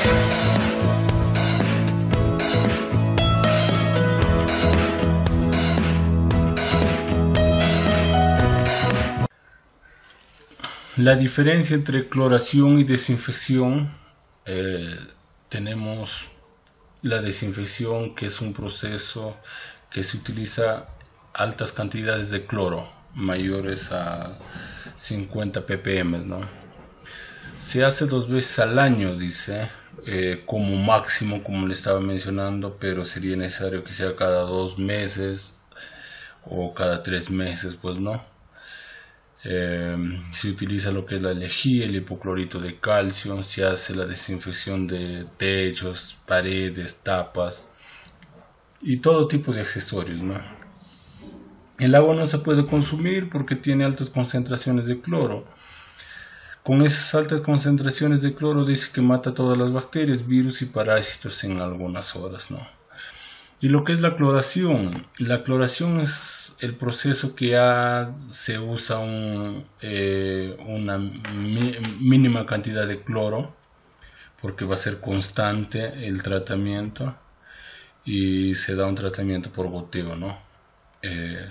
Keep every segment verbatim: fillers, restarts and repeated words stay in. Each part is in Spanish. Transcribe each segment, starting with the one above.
La diferencia entre cloración y desinfección, eh, tenemos la desinfección, que es un proceso que se utiliza altas cantidades de cloro, mayores a cincuenta ppm, ¿no? Se hace dos veces al año, dice, eh, como máximo, como le estaba mencionando, pero sería necesario que sea cada dos meses o cada tres meses, pues no. Eh, se utiliza lo que es la lejía, el hipoclorito de calcio, se hace la desinfección de techos, paredes, tapas y todo tipo de accesorios, ¿no? El agua no se puede consumir porque tiene altas concentraciones de cloro. Con esas altas concentraciones de cloro dice que mata todas las bacterias, virus y parásitos en algunas horas, ¿no? Y lo que es la cloración, la cloración es el proceso que ya se usa un, eh, una mi, mínima cantidad de cloro, porque va a ser constante el tratamiento y se da un tratamiento por goteo, ¿no? Eh,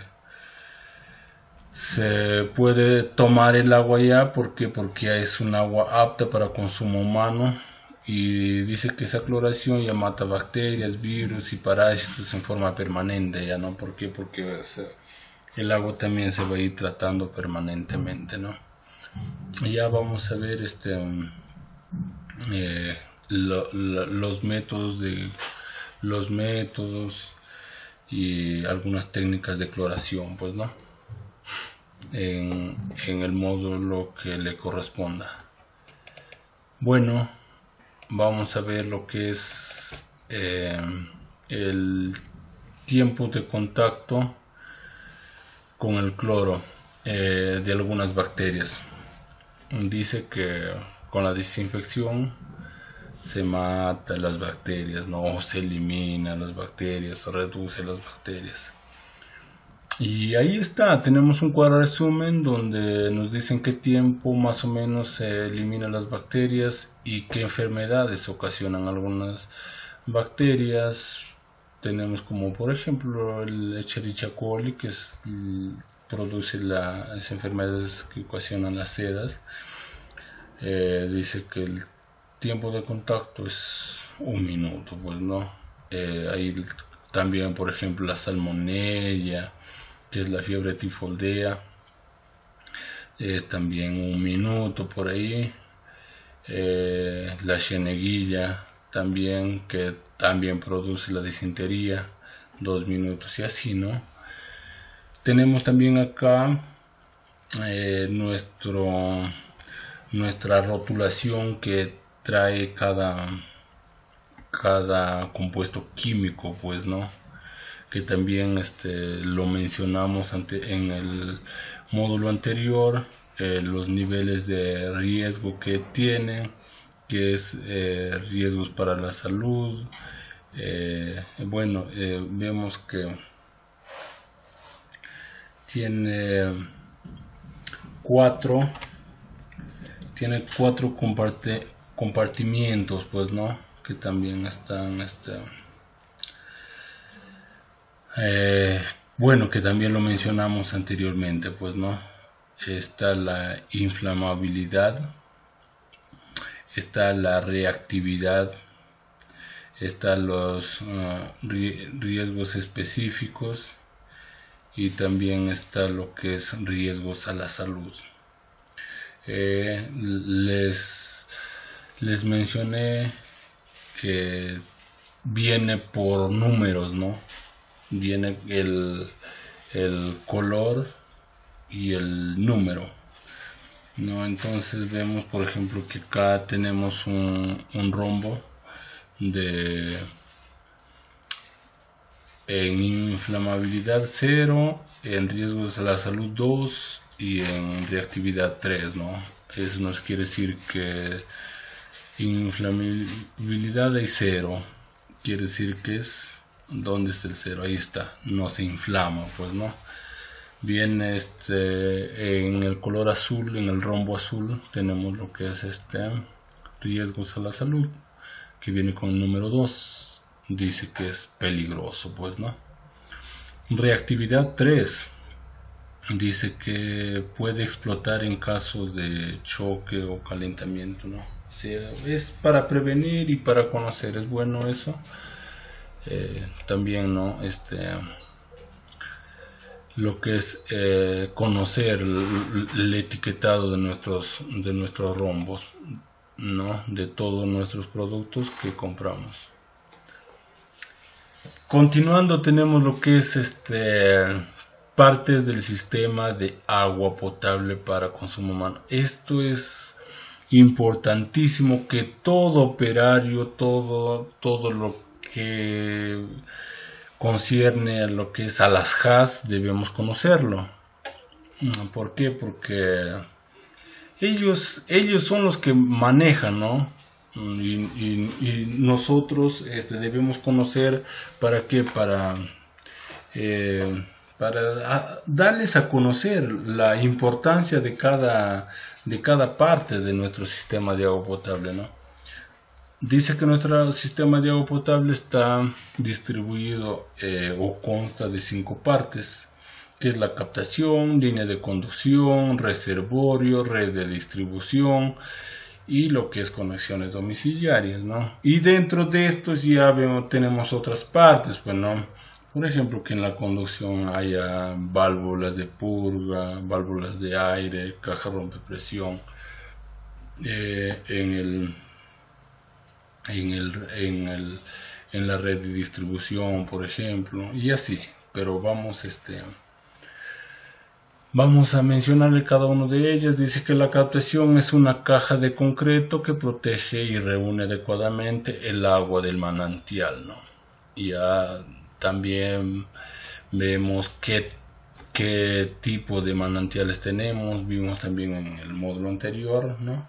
se puede tomar el agua ya, porque porque es un agua apta para consumo humano. Y dice que esa cloración ya mata bacterias, virus y parásitos en forma permanente, ya no, ¿por qué? Porque el agua también se va a ir tratando permanentemente, ¿no? Y ya vamos a ver este eh, lo, lo, los métodos de los métodos y algunas técnicas de cloración, pues, ¿no? En, en el módulo que le corresponda. Bueno, vamos a ver lo que es eh, el tiempo de contacto con el cloro eh, de algunas bacterias. Dice que con la desinfección se mata las bacterias, no se eliminan las bacterias o reduce las bacterias. Y ahí está, tenemos un cuadro resumen donde nos dicen qué tiempo más o menos se eliminan las bacterias y qué enfermedades ocasionan algunas bacterias. Tenemos como por ejemplo el Escherichia coli, que es, produce las enfermedades que ocasionan las sedas. Eh, dice que el tiempo de contacto es un minuto, pues no. Eh, ahí también por ejemplo la salmonella, que es la fiebre tifoidea, eh, también un minuto por ahí. Eh, la Xeneguilla también, que también produce la disentería, dos minutos y así, ¿no? Tenemos también acá eh, nuestro nuestra rotulación que trae cada cada compuesto químico, pues, ¿no? Que también este, lo mencionamos ante, en el módulo anterior, eh, los niveles de riesgo que tiene, que es eh, riesgos para la salud. Eh, bueno, eh, vemos que tiene cuatro, tiene cuatro comparte, compartimientos, pues, ¿no? Que también están, este, Eh, bueno, que también lo mencionamos anteriormente, pues, ¿no? Está la inflamabilidad, está la reactividad, están los uh, riesgos específicos y también está lo que es riesgos a la salud. Eh, les, les mencioné que viene por números, ¿no? Viene el, el color y el número, ¿no? Entonces vemos por ejemplo que acá tenemos un, un rombo de en inflamabilidad cero, en riesgos a la salud dos y en reactividad tres, ¿no? Eso nos quiere decir que inflamabilidad hay cero, quiere decir que es, ¿dónde está el cero? Ahí está, no se inflama, pues, ¿no? Bien, este, en el color azul, en el rombo azul, tenemos lo que es este riesgos a la salud. que viene con el número dos, dice que es peligroso, pues, ¿no? Reactividad tres, dice que puede explotar en caso de choque o calentamiento, ¿no? O sea, es para prevenir y para conocer, es bueno eso. Eh, también, ¿no? Este, lo que es eh, conocer el, el etiquetado de nuestros, de nuestros rombos, ¿no? De todos nuestros productos que compramos. Continuando, tenemos lo que es este partes del sistema de agua potable para consumo humano. Esto es importantísimo, que todo operario, todo, todo lo que concierne a lo que es a las H A S debemos conocerlo. ¿Por qué? Porque ellos, ellos son los que manejan, ¿no? Y, y, y nosotros este, debemos conocer para qué, para eh, para a, darles a conocer la importancia de cada de cada parte de nuestro sistema de agua potable, ¿no? Dice que nuestro sistema de agua potable está distribuido eh, o consta de cinco partes, que es la captación, línea de conducción, reservorio, red de distribución y lo que es conexiones domiciliarias, ¿no? Y dentro de estos ya vemos, tenemos otras partes, pues, ¿no? Por ejemplo, que en la conducción haya válvulas de purga, válvulas de aire, caja rompepresión, eh, en el en el en el en la red de distribución, por ejemplo, y así. Pero vamos este Vamos a mencionarle cada uno de ellas. Dice que la captación es una caja de concreto que protege y reúne adecuadamente el agua del manantial, ¿no? Y ya también vemos qué, qué tipo de manantiales tenemos. Vimos también en el módulo anterior, ¿no?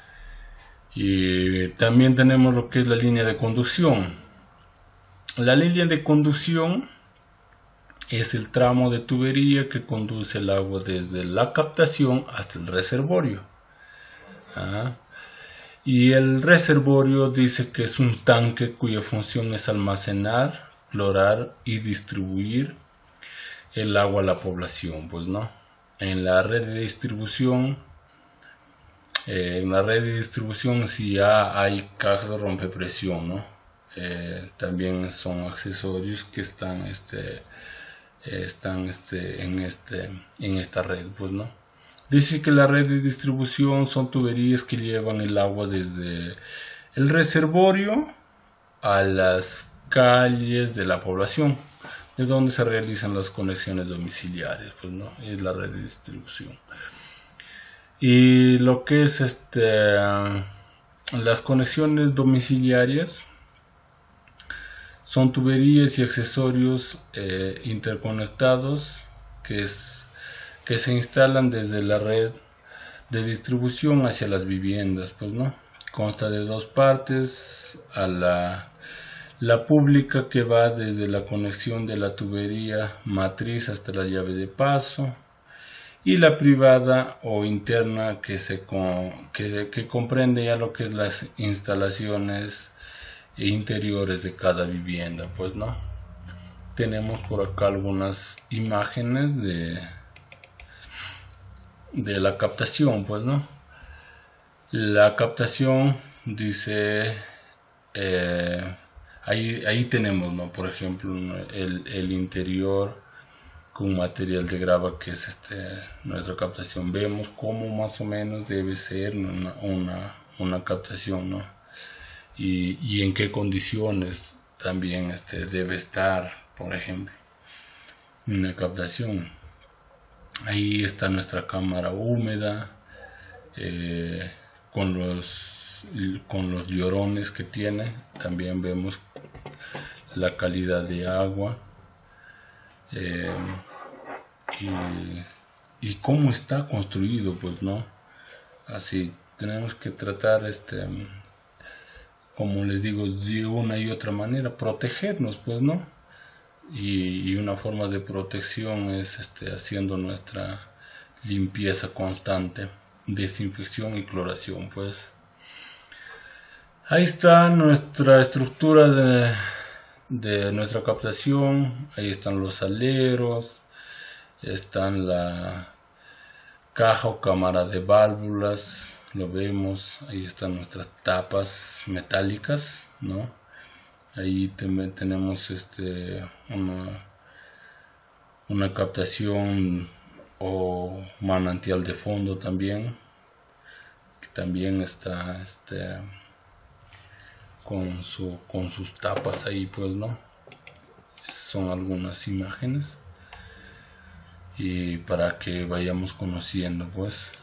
Y también tenemos lo que es la línea de conducción. La línea de conducción es el tramo de tubería que conduce el agua desde la captación hasta el reservorio. ¿Ah? Y el reservorio dice que es un tanque cuya función es almacenar, clorar y distribuir el agua a la población, pues, ¿no? En la red de distribución, eh, en la red de distribución sí ya hay cajas de rompepresión, ¿no? Eh, también son accesorios que están este están este, en, este, en esta red, pues, ¿no? Dice que la red de distribución son tuberías que llevan el agua desde el reservorio a las calles de la población, de donde se realizan las conexiones domiciliarias, pues, ¿no? Es la red de distribución. Y lo que es este las conexiones domiciliarias son tuberías y accesorios eh, interconectados que, es, que se instalan desde la red de distribución hacia las viviendas, pues, ¿no? Consta de dos partes: a la, la pública, que va desde la conexión de la tubería matriz hasta la llave de paso, y la privada o interna, que, se con, que, que comprende ya lo que es las instalaciones e interiores de cada vivienda, pues, ¿no? Tenemos por acá algunas imágenes de de la captación, pues, ¿no? La captación dice eh, ahí, ahí tenemos, ¿no? Por ejemplo, el, el interior con material de grava, que es este nuestra captación. Vemos cómo más o menos debe ser una, una, una captación, ¿no? Y, y en qué condiciones también este debe estar, por ejemplo, una captación. Ahí está nuestra cámara húmeda, eh, con los con los llorones que tiene. También vemos la calidad de agua, eh, y, y cómo está construido, pues, ¿no? Así tenemos que tratar, este como les digo, de una y otra manera protegernos, pues, ¿no? Y, y una forma de protección es este, haciendo nuestra limpieza constante, desinfección y cloración, pues. Ahí está nuestra estructura de, de nuestra captación. Ahí están los aleros, están la caja o cámara de válvulas, lo vemos. Ahí están nuestras tapas metálicas, ¿no? Ahí también tenemos este una, una captación o manantial de fondo también, que también está este con su con sus tapas ahí, pues, no. Son algunas imágenes y para que vayamos conociendo, pues.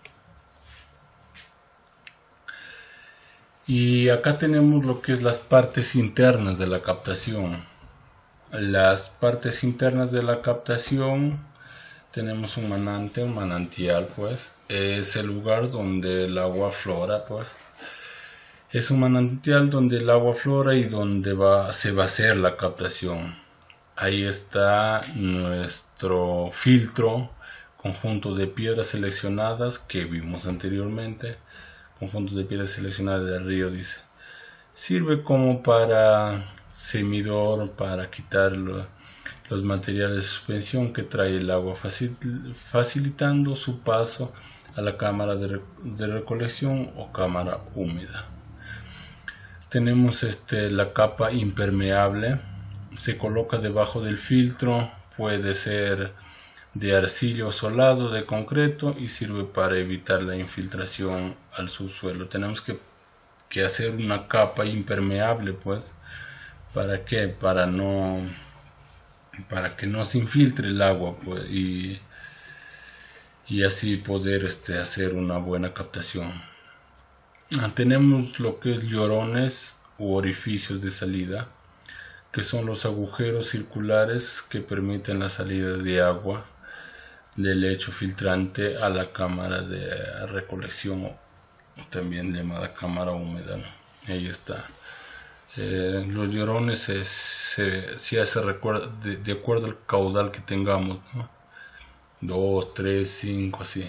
Y acá tenemos lo que es las partes internas de la captación. Las partes internas de la captación, tenemos un manante, un manantial, pues. Es el lugar donde el agua aflora, pues. Es un manantial donde el agua aflora y donde va, se va a hacer la captación. Ahí está nuestro filtro, conjunto de piedras seleccionadas que vimos anteriormente. Conjuntos de piedras seleccionadas del río, dice. Sirve como para semidor, para quitar lo, los materiales de suspensión que trae el agua, facil, facilitando su paso a la cámara de, de recolección o cámara húmeda. Tenemos este, la capa impermeable. Se coloca debajo del filtro, puede ser de arcilla o solado de concreto y sirve para evitar la infiltración al subsuelo. Tenemos que, que hacer una capa impermeable, pues, ¿para qué? Para no para que no se infiltre el agua, pues, y, y así poder este, hacer una buena captación. Tenemos lo que es llorones u orificios de salida, que son los agujeros circulares que permiten la salida de agua del lecho filtrante a la cámara de recolección, también llamada cámara húmeda, ¿no? Ahí está. Eh, los llorones se, se, se hace de, de acuerdo al caudal que tengamos, ¿no? dos, tres, cinco, así.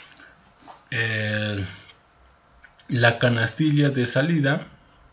Eh, la canastilla de salida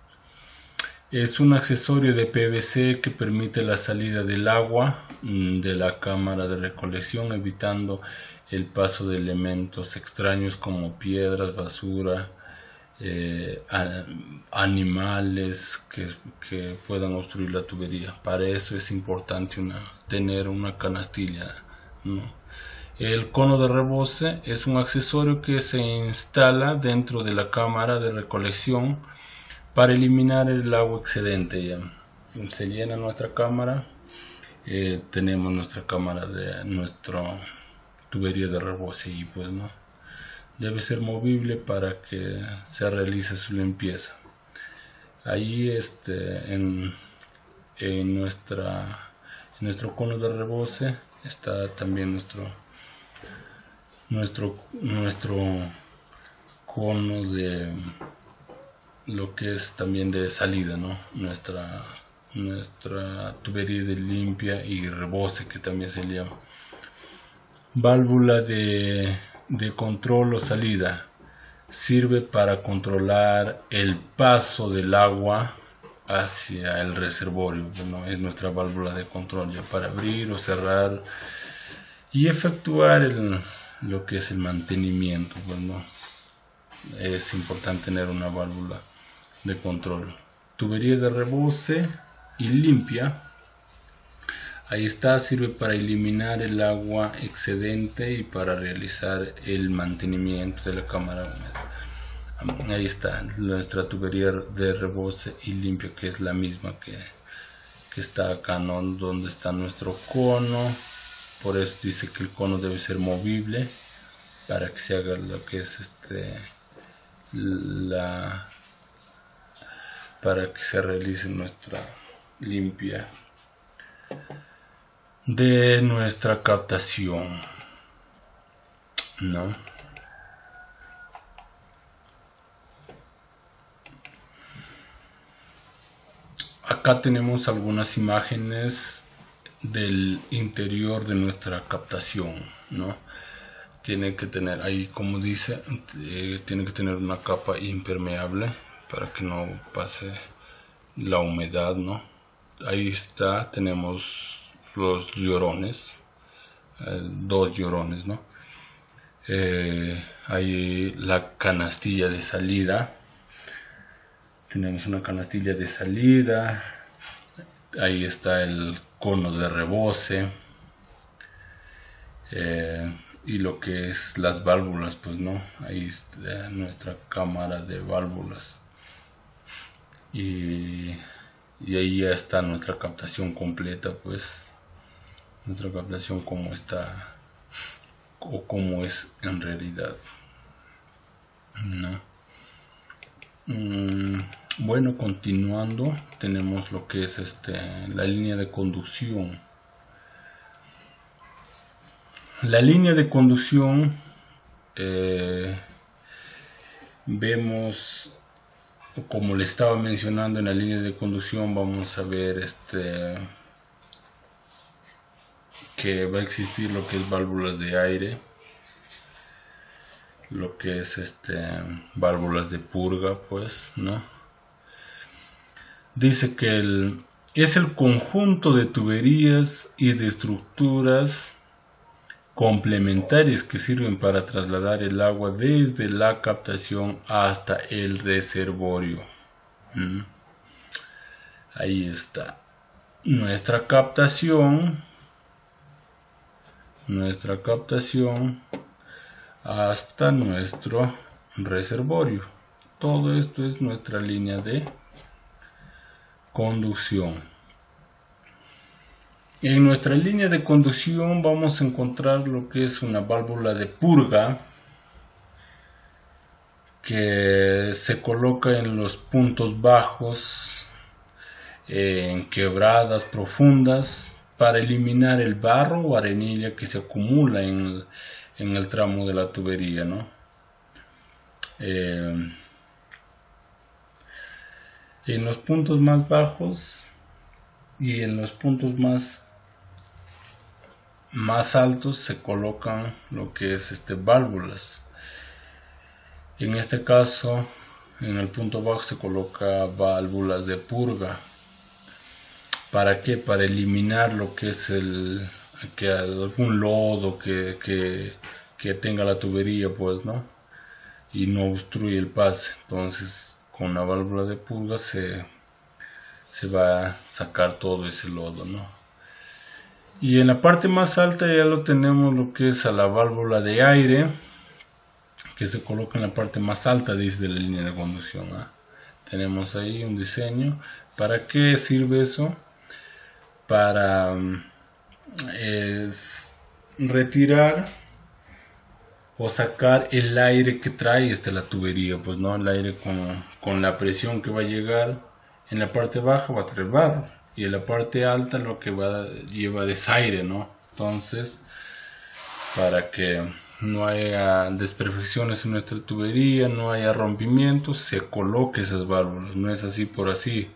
es un accesorio de P V C que permite la salida del agua de la cámara de recolección, evitando el paso de elementos extraños como piedras, basura, eh, a, animales que, que puedan obstruir la tubería. Para eso es importante una, tener una canastilla, ¿no? El cono de rebose es un accesorio que se instala dentro de la cámara de recolección para eliminar el agua excedente. Ya se llena nuestra cámara, eh, tenemos nuestra cámara de nuestra tubería de rebose y pues no debe ser movible para que se realice su limpieza. Ahí este en, en nuestra en nuestro cono de rebose está también nuestro nuestro nuestro cono de lo que es también de salida, ¿no? Nuestra nuestra tubería de limpia y rebose, que también se llama. Válvula de, de control o salida. Sirve para controlar el paso del agua hacia el reservorio, ¿no? Es nuestra válvula de control, ya para abrir o cerrar y efectuar el, lo que es el mantenimiento, ¿no? Es importante tener una válvula de control. Tubería de rebose y limpia. Ahí está, sirve para eliminar el agua excedente y para realizar el mantenimiento de la cámara húmeda. Ahí está nuestra tubería de rebose y limpia, que es la misma que, que está acá, ¿no? Donde está nuestro cono. Por eso dice que el cono debe ser movible para que se haga lo que es este la para que se realice nuestra limpia de nuestra captación, ¿no? Acá tenemos algunas imágenes del interior de nuestra captación, ¿no? Tiene que tener, ahí como dice, eh, tiene que tener una capa impermeable para que no pase la humedad, ¿no? Ahí está, tenemos los llorones, eh, dos llorones, ¿no? Eh, hay la canastilla de salida, tenemos una canastilla de salida, ahí está el cono de rebose, eh, y lo que es las válvulas, pues no, ahí está nuestra cámara de válvulas, y, y ahí ya está nuestra captación completa, pues nuestra captación como está o como es en realidad, ¿no? Mm, bueno, continuando, tenemos lo que es este la línea de conducción. La línea de conducción, eh, vemos, como le estaba mencionando, en la línea de conducción vamos a ver este que va a existir lo que es válvulas de aire, lo que es este válvulas de purga, pues, ¿no? Dice que el, es el conjunto de tuberías y de estructuras complementarias que sirven para trasladar el agua desde la captación hasta el reservorio. ¿Mm? Ahí está nuestra captación, nuestra captación hasta nuestro reservorio. Todo esto es nuestra línea de conducción. En nuestra línea de conducción vamos a encontrar lo que es una válvula de purga que se coloca en los puntos bajos, en quebradas profundas, para eliminar el barro o arenilla que se acumula en el, en el tramo de la tubería, ¿no? Eh, en los puntos más bajos y en los puntos más más altos se colocan lo que es este válvulas. En este caso, en el punto bajo se coloca válvulas de purga. ¿Para qué? Para eliminar lo que es el que algún lodo que, que, que tenga la tubería, pues, ¿no? Y no obstruye el pase. Entonces, con la válvula de purga se, se va a sacar todo ese lodo, ¿no? Y en la parte más alta ya lo tenemos lo que es a la válvula de aire, que se coloca en la parte más alta de la línea de conducción, ¿eh? Tenemos ahí un diseño. ¿Para qué sirve eso? Para eh, retirar o sacar el aire que trae este, la tubería, pues no, el aire con, con la presión que va a llegar en la parte baja va a traer barro, y en la parte alta lo que va a llevar es aire, ¿no? Entonces, para que no haya desperfecciones en nuestra tubería, no haya rompimientos, se coloque esas válvulas, no es así por así,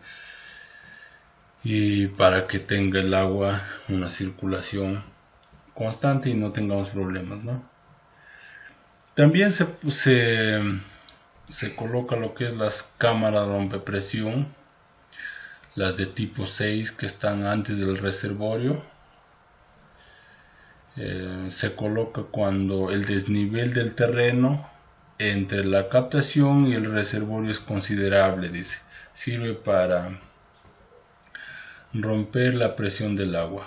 y para que tenga el agua una circulación constante y no tengamos problemas, ¿no? También se, se, se coloca lo que es las cámaras rompepresión, las de tipo seis que están antes del reservorio. Eh, se coloca cuando el desnivel del terreno entre la captación y el reservorio es considerable, dice. Sirve para romper la presión del agua.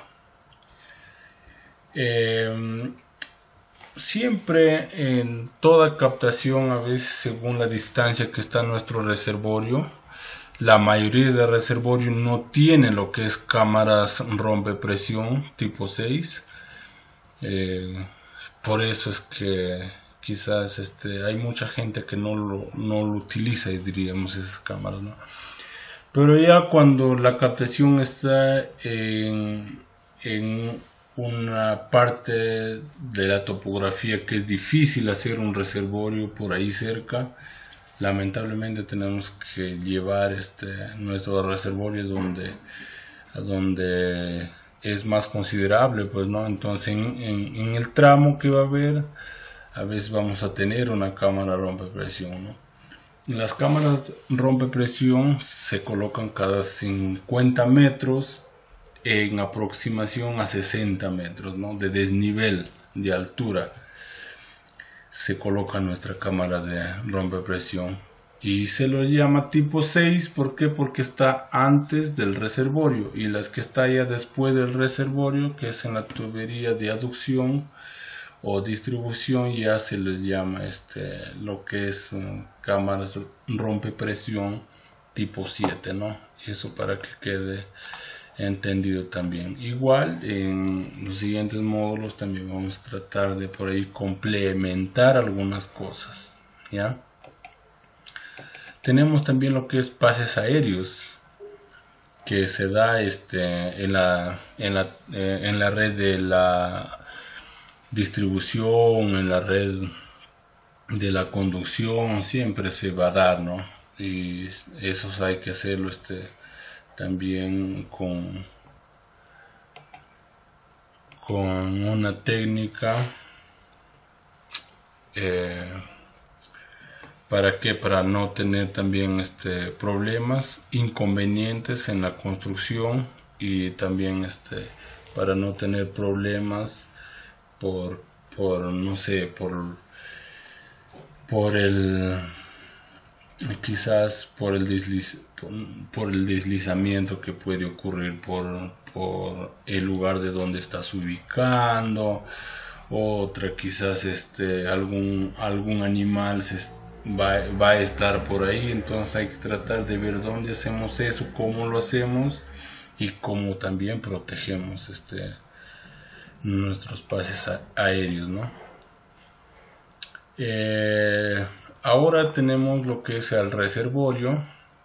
Eh, siempre en toda captación, a veces según la distancia que está nuestro reservorio, la mayoría de reservorios no tiene lo que es cámaras rompepresión tipo seis. Eh, por eso es que quizás este, hay mucha gente que no lo, no lo utiliza, diríamos, esas cámaras, ¿no? Pero ya cuando la captación está en, en una parte de la topografía que es difícil hacer un reservorio por ahí cerca, lamentablemente tenemos que llevar este nuestros reservorios donde, donde es más considerable, pues, ¿no? Entonces en, en, en el tramo que va a haber, a veces vamos a tener una cámara rompepresión, ¿no? Las cámaras rompe presión se colocan cada cincuenta metros en aproximación a sesenta metros, ¿no? De desnivel, de altura, se coloca nuestra cámara de rompe presión. Y se lo llama tipo seis, ¿por qué? Porque está antes del reservorio, y las que está ya después del reservorio, que es en la tubería de aducción o distribución, ya se les llama este lo que es um, cámaras rompe presión tipo siete, ¿no? Eso para que quede entendido también. Igual en los siguientes módulos también vamos a tratar de por ahí complementar algunas cosas, ¿ya? Tenemos también lo que es pases aéreos, que se da este en la en la eh, en la red de la distribución, en la red de la conducción, siempre se va a dar, ¿no? Y esos hay que hacerlo este también con con una técnica eh, ¿para qué? Para no tener también este problemas, inconvenientes en la construcción, y también este para no tener problemas por por no sé, por por el quizás por el desliz, por, por el deslizamiento que puede ocurrir por por el lugar de donde estás ubicando. Otra, quizás este algún algún animal se va, va a estar por ahí, entonces hay que tratar de ver dónde hacemos eso, cómo lo hacemos y cómo también protegemos este nuestros pases aéreos, ¿no? Eh, ahora tenemos lo que es el reservorio.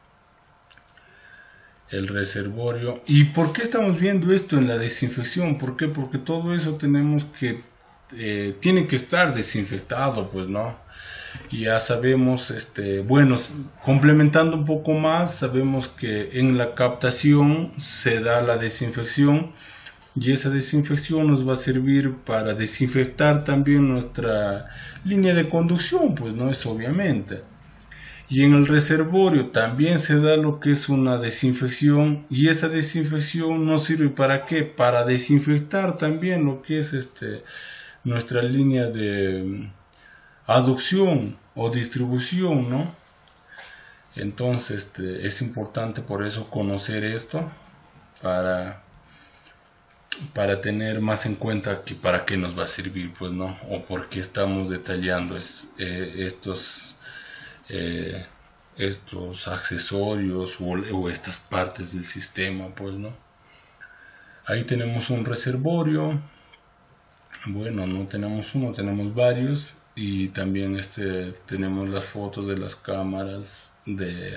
El reservorio. ¿Y por qué estamos viendo esto en la desinfección? ¿Por qué? Porque todo eso tenemos que eh, tiene que estar desinfectado, pues, ¿no? Y ya sabemos, este, bueno, complementando un poco más, sabemos que en la captación se da la desinfección, y esa desinfección nos va a servir para desinfectar también nuestra línea de conducción, pues, ¿no? Es obviamente. Y en el reservorio también se da lo que es una desinfección, y esa desinfección nos sirve para qué, para desinfectar también lo que es este nuestra línea de aducción o distribución, ¿no? Entonces este, es importante por eso conocer esto para para tener más en cuenta que para qué nos va a servir, pues, ¿no? O por qué estamos detallando es, eh, estos eh, estos accesorios o, o estas partes del sistema, pues, ¿no? Ahí tenemos un reservorio. Bueno, no tenemos uno, tenemos varios, y también este tenemos las fotos de las cámaras de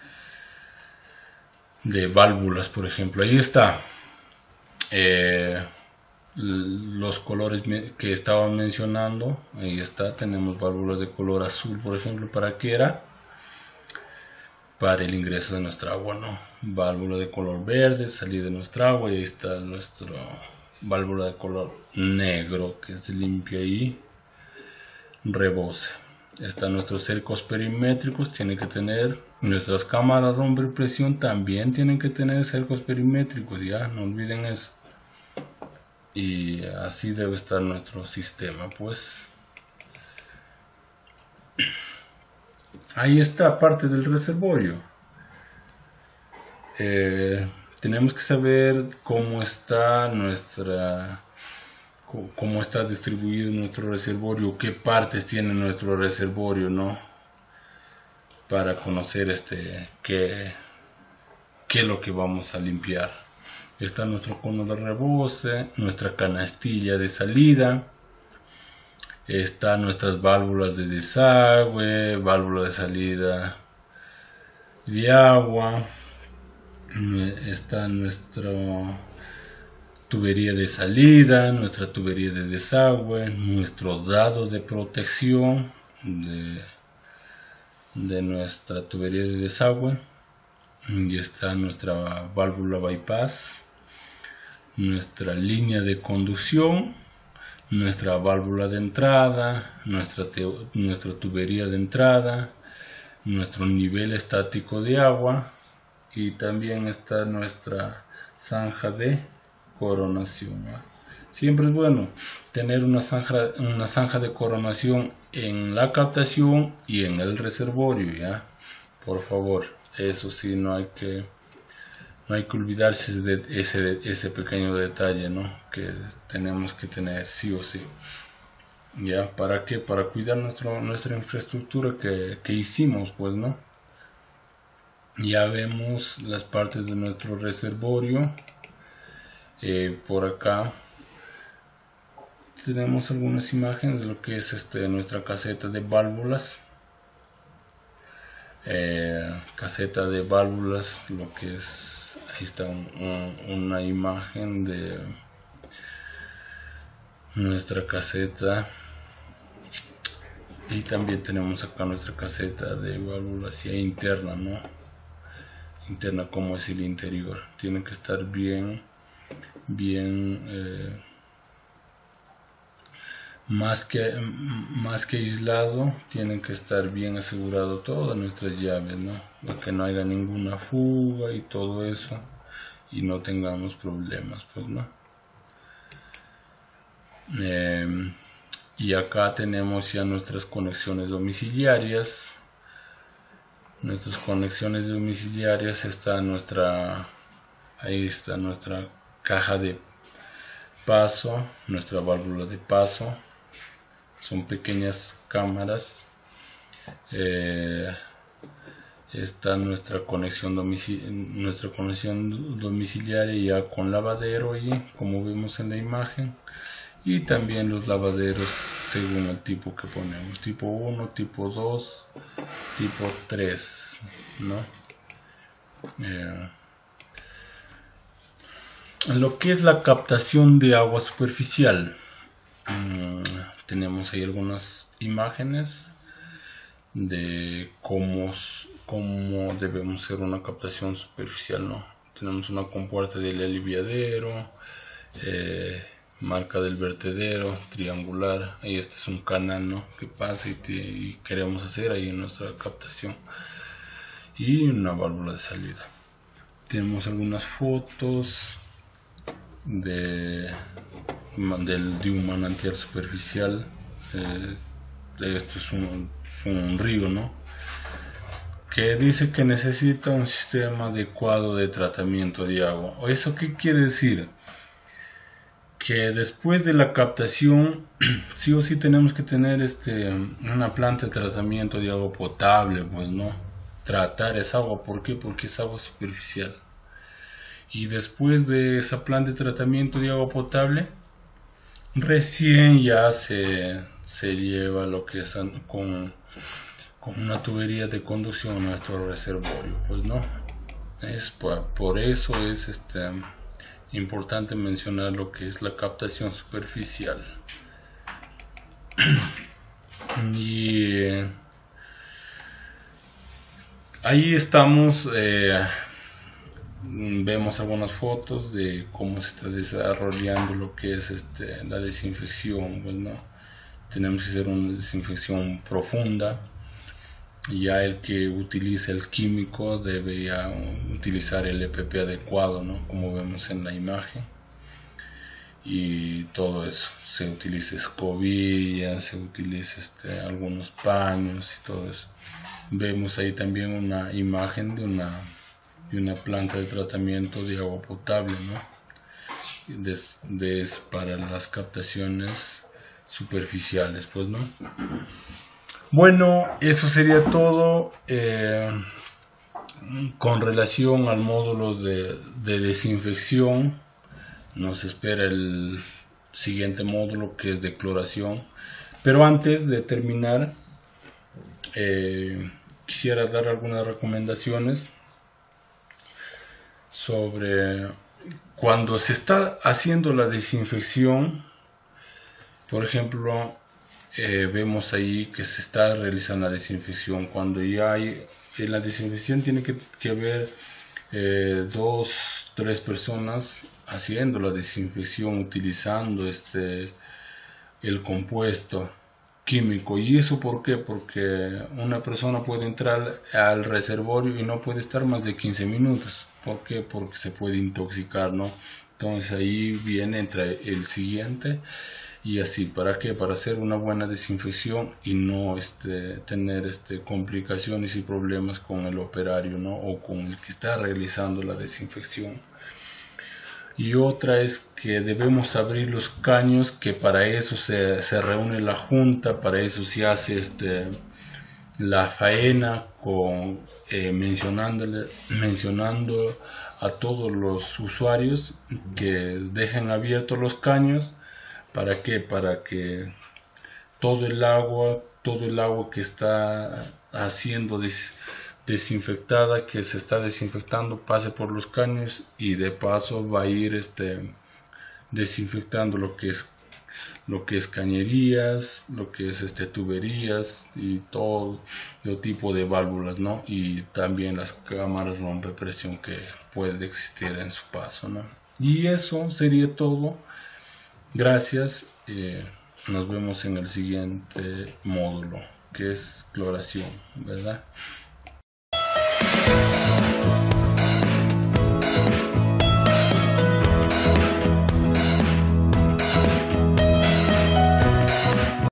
de válvulas, por ejemplo. Ahí está eh, los colores que estaba mencionando. Ahí está, tenemos válvulas de color azul, por ejemplo. ¿Para qué era? Para el ingreso de nuestra agua, ¿no? Válvula de color verde, salida de nuestra agua, y ahí está nuestro válvula de color negro, que es de limpia y rebose. Están nuestros cercos perimétricos, tienen que tener, nuestras cámaras rompe presión también tienen que tener cercos perimétricos, ya, no olviden eso. Y así debe estar nuestro sistema, pues. Ahí está parte del reservorio. Eh, tenemos que saber cómo está nuestra cómo está distribuido nuestro reservorio, qué partes tiene nuestro reservorio, ¿no? Para conocer este qué, qué es lo que vamos a limpiar. Está nuestro cono de rebose, nuestra canastilla de salida, están nuestras válvulas de desagüe, válvula de salida de agua, está nuestra tubería de salida, nuestra tubería de desagüe, nuestro dado de protección de, de nuestra tubería de desagüe, y está nuestra válvula bypass, nuestra línea de conducción, nuestra válvula de entrada, nuestra, te, nuestra tubería de entrada, nuestro nivel estático de agua, y también está nuestra zanja de coronación, ¿no? Siempre es bueno tener una zanja, una zanja de coronación en la captación y en el reservorio, ¿ya? Por favor, eso sí, no hay que no hay que olvidarse de ese, ese pequeño detalle, ¿no? Que tenemos que tener sí o sí. ¿Ya? ¿Para qué? Para cuidar nuestro, nuestra infraestructura que, que hicimos, pues, ¿no? Ya vemos las partes de nuestro reservorio. Eh, por acá tenemos algunas imágenes de lo que es este, nuestra caseta de válvulas. Eh, caseta de válvulas, lo que es, ahí está un, un, una imagen de nuestra caseta, y también tenemos acá nuestra caseta de válvulas ya interna, ¿no? Interna, como es el interior, tiene que estar bien bien eh, más que más que aislado, tienen que estar bien asegurado todas nuestras llaves, ¿no? Para que no haya ninguna fuga y todo eso, y no tengamos problemas, pues, ¿no? Eh, y acá tenemos ya nuestras conexiones domiciliarias. Nuestras conexiones domiciliarias está nuestra, ahí está nuestra caja de paso, nuestra válvula de paso. Son pequeñas cámaras. Eh, está nuestra conexión domicili nuestra conexión domiciliaria ya con lavadero, y como vemos en la imagen, y también los lavaderos según el tipo que ponemos, tipo uno, tipo dos, tipo tres, ¿no? Eh, lo que es la captación de agua superficial, mmm, tenemos ahí algunas imágenes de cómo, cómo debemos hacer una captación superficial, ¿no? Tenemos una compuerta del aliviadero, eh, marca del vertedero triangular, ahí este es un canal, ¿no? Que pasa y, te, y queremos hacer ahí nuestra captación, y una válvula de salida. Tenemos algunas fotos de, de, de un manantial superficial. Eh, esto es un, un río, ¿no? Que dice que necesita un sistema adecuado de tratamiento de agua. ¿Eso qué quiere decir? Que después de la captación sí o sí tenemos que tener este una planta de tratamiento de agua potable, pues, ¿no? Tratar esa agua, ¿por qué? Porque es agua superficial. Y después de esa planta de tratamiento de agua potable, recién ya se, se lleva lo que es con, con una tubería de conducción a nuestro reservorio, pues, ¿no? Es por, por eso es este importante mencionar lo que es la captación superficial. Y eh, ahí estamos, eh, vemos algunas fotos de cómo se está desarrollando lo que es este, la desinfección, pues, ¿no? Tenemos que hacer una desinfección profunda. Ya el que utiliza el químico debe ya utilizar el E P P adecuado, ¿no? Como vemos en la imagen, y todo eso, se utiliza escobillas, se utiliza este, algunos paños y todo eso. Vemos ahí también una imagen de una, de una planta de tratamiento de agua potable, ¿no? Des, des, para las captaciones superficiales, pues, ¿no? Bueno, eso sería todo eh, con relación al módulo de, de desinfección. Nos espera el siguiente módulo, que es de cloración. Pero antes de terminar, eh, quisiera dar algunas recomendaciones sobre cuando se está haciendo la desinfección. Por ejemplo, Eh, vemos ahí que se está realizando la desinfección. Cuando ya hay, en la desinfección tiene que, que haber eh, dos, tres personas haciendo la desinfección, utilizando este el compuesto químico. ¿Y eso por qué? Porque una persona puede entrar al reservorio y no puede estar más de quince minutos. ¿Por qué? Porque se puede intoxicar, ¿no? Entonces ahí viene, entra el siguiente y así. ¿Para qué? Para hacer una buena desinfección y no este, tener este, complicaciones y problemas con el operario, ¿no? O con el que está realizando la desinfección. Y otra es que debemos abrir los caños, que para eso se, se reúne la junta, para eso se hace este, la faena, con, eh, mencionándole, mencionando a todos los usuarios que dejen abiertos los caños. ¿Para qué? Para que todo el agua, todo el agua que está haciendo des, desinfectada, que se está desinfectando, pase por los caños y de paso va a ir este desinfectando lo que es lo que es cañerías, lo que es este tuberías y todo tipo de válvulas, ¿no? Y también las cámaras rompe presión que puede existir en su paso, ¿no? Y eso sería todo. Gracias. Eh, nos vemos en el siguiente módulo, que es cloración, ¿verdad?